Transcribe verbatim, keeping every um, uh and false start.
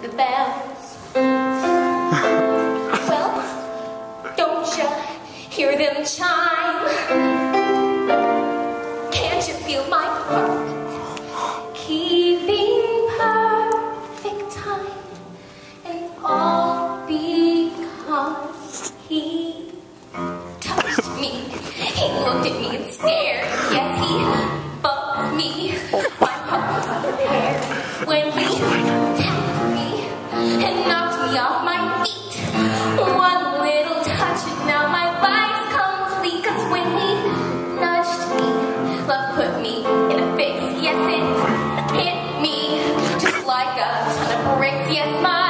the bells. Well, don't you hear them chime? Can't you feel my heart keeping perfect time? And all because he touched me. He looked at me and stared. Yes, he bugged me. My heart was unprepared when he tapped me and knocked me off my feet. One little touch and now my life's complete. Cause when he nudged me, love put me in a fix. Yes, it hit me just like a ton of bricks. Yes, my